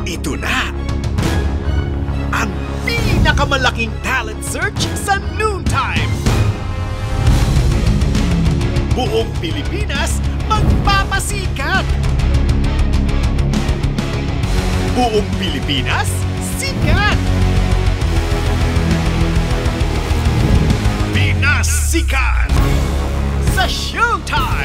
Ito na! Ang pinakamalaking talent search sa noontime! Buong Pilipinas magpapasikat! Buong Pilipinas, sikat! Pinas Sikat! Sa Showtime!